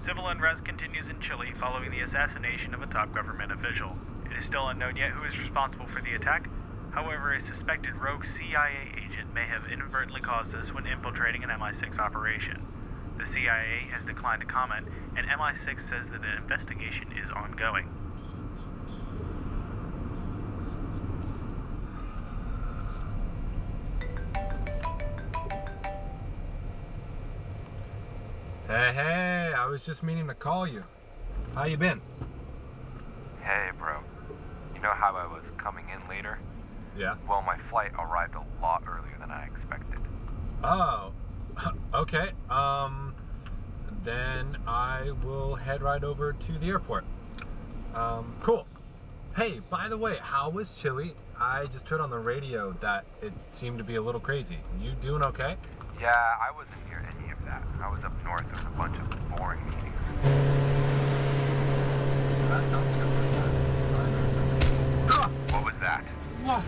Civil unrest continues in Chile following the assassination of a top government official. It is still unknown yet who is responsible for the attack. However, a suspected rogue CIA agent may have inadvertently caused this when infiltrating an MI6 operation. The CIA has declined to comment, and MI6 says that an investigation is ongoing. Hey, I was just meaning to call you. How you been? Hey, bro. You know how I was coming in later? Yeah. Well, my flight arrived a lot earlier than I expected. Oh, okay. Then I will head right over to the airport. Cool. Hey, by the way, how was Chile? I just heard on the radio that it seemed to be a little crazy. You doing okay? Yeah, I wasn't near any of that. I was up north with a bunch of boring meetings. That sounds good. What was that? Whoa!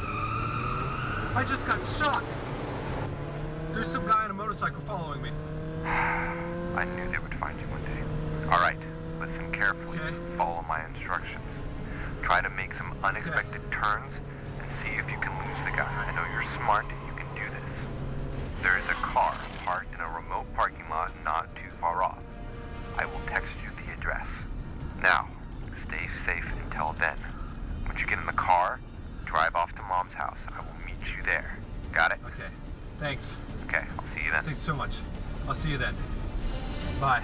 I just got shot! There's some guy on a motorcycle following me. I knew they would find you one day. Alright, listen carefully. Okay. Follow my instructions. Try to make some unexpected turns and see if you can lose the guy. I know you're smart and you can do this. There is a car parked in a remote parking lot not too far off. I will text you the address. Now, stay safe until then. Once you get in the car, drive off to Mom's house. I will meet you there. Got it? Okay, thanks. Okay, I'll see you then. Thanks so much. I'll see you then. Bye.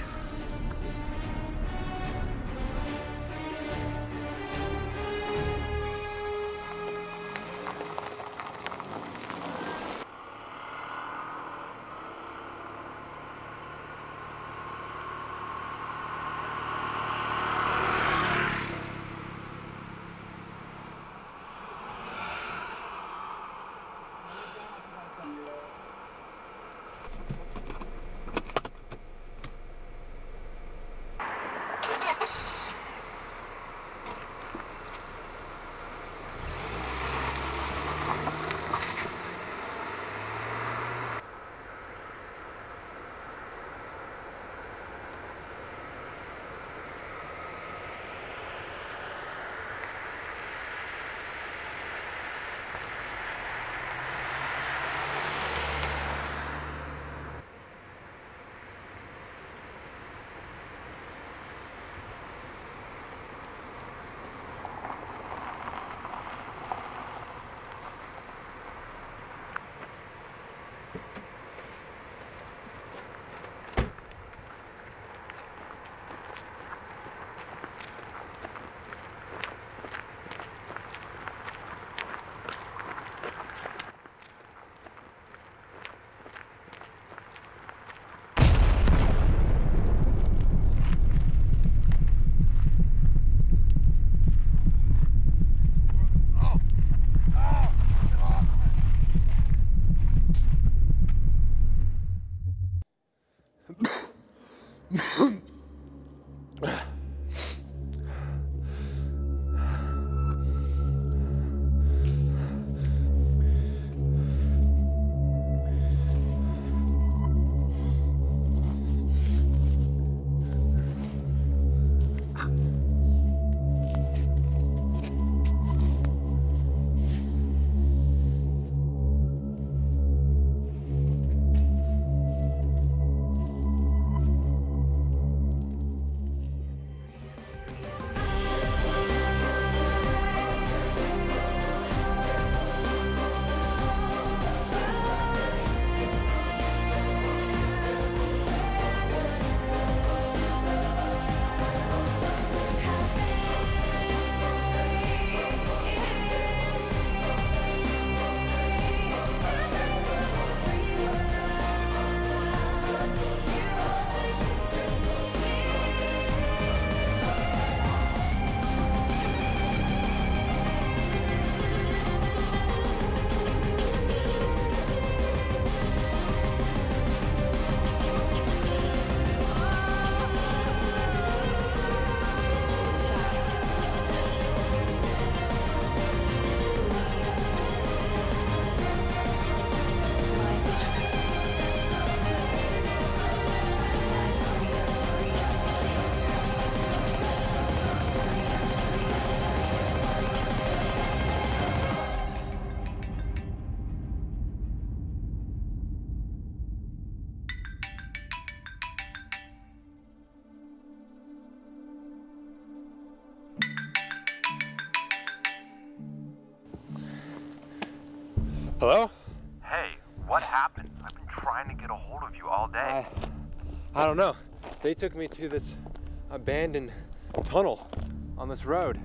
Hello? Hey, what happened? I've been trying to get a hold of you all day. I don't know. They took me to this abandoned tunnel on this road.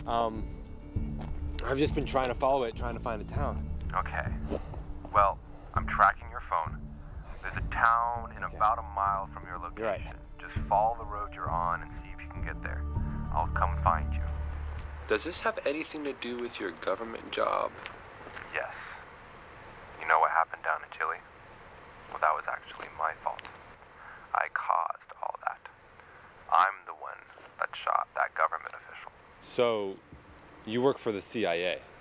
I've just been trying to follow it, trying to find a town. Okay. Well, I'm tracking your phone. There's a town in about a mile from your location. You're right. Just follow the road you're on and see if you can get there. I'll come find you. Does this have anything to do with your government job? Yes. You know what happened down in Chile? Well, that was actually my fault. I caused all that. I'm the one that shot that government official. So, you work for the CIA?